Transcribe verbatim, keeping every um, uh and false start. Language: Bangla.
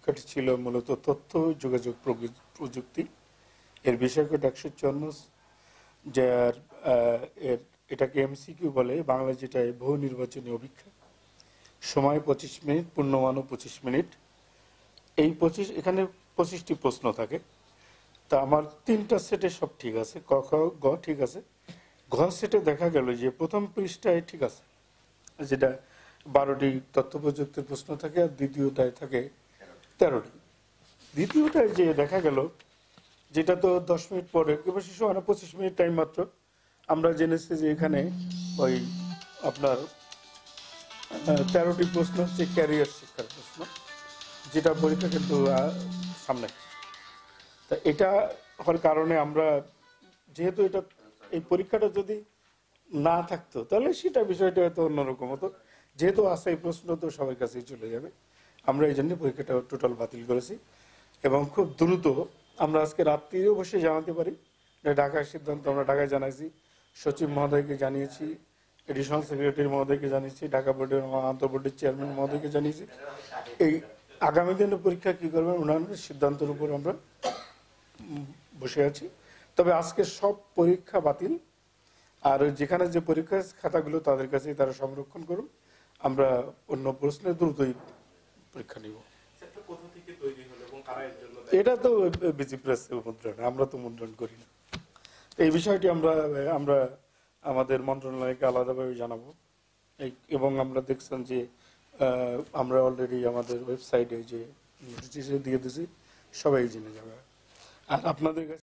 পরীক্ষাটি ছিল মূলত তথ্য যোগাযোগ প্রযুক্তি, এর বিষয়কোড একশো চুয়ান্ন, যার এর এটাকে এমসিকিউ বলে, বাংলা যেটা বহু নির্বাচনী অভিক্ষা। সময় পঁচিশ মিনিট, পূর্ণমানও পঁচিশ মিনিট। এই পঁচিশ এখানে পঁচিশটি প্রশ্ন থাকে। তা আমার তিনটা সেটে সব ঠিক আছে, ক খ গ ঠিক আছে। ঘ সেটে দেখা গেল যে প্রথম পৃষ্ঠায় ঠিক আছে, যেটা বারোটি তথ্য প্রযুক্তির প্রশ্ন থাকে, আর দ্বিতীয়টায় থাকে তেরোটি। দ্বিতীয়টায় যে দেখা গেল যেটা তো দশ মিনিট পরে, কিংবা শিশু মানে পঁচিশ মিনিট টাইম মাত্র। আমরা জেনেছি যে এখানে ওই আপনার তেরোটি প্রশ্ন হচ্ছে ক্যারিয়ার শিক্ষার প্রশ্ন, যেটা পরীক্ষা কিন্তু সামনে। তা এটা হওয়ার কারণে আমরা, যেহেতু এটা এই পরীক্ষাটা যদি না থাকতো তাহলে সেটা বিষয়টা হয়তো অন্যরকম হতো। যেহেতু আসে এই প্রশ্ন তো সবার কাছেই চলে যাবে, আমরা এই জন্য পরীক্ষাটা টোটাল বাতিল করেছি। এবং খুব দ্রুত আমরা আজকে রাত্রিও বসে জানাতে পারি, ঢাকার সিদ্ধান্ত আমরা ঢাকায় জানাইছি, সচিব মহোদয়কে জানিয়েছি, এডিশনাল সেক্রেটারি মহোদয়কে জানিয়েছি, ঢাকা বোর্ডের আন্তঃ বোর্ডের চেয়ারম্যান মহোদয়কে জানিয়েছি। এই আগামী দিনে পরীক্ষা কী করবেন ওনার সিদ্ধান্তের উপর আমরা বসে আছি। তবে আজকে সব পরীক্ষা বাতিল, আর যেখানে যে পরীক্ষার খাতাগুলো তাদের কাছেই তারা সংরক্ষণ করুন, আমরা অন্য প্রশ্নে দ্রুতই পরীক্ষা নিব। এটা তো বিজি প্রেসের মুদ্রণ, আমরা তো মুদ্রণ করি না। এই বিষয়টি আমরা আমরা আমাদের মন্ত্রণালয়কে আলাদাভাবে জানাবো। এবং আমরা দেখছেন যে আমরা অলরেডি আমাদের ওয়েবসাইটে যে নোটিশ দিয়ে দিয়েছি, সবাই জেনে যাবে। আর আপনাদের কাছে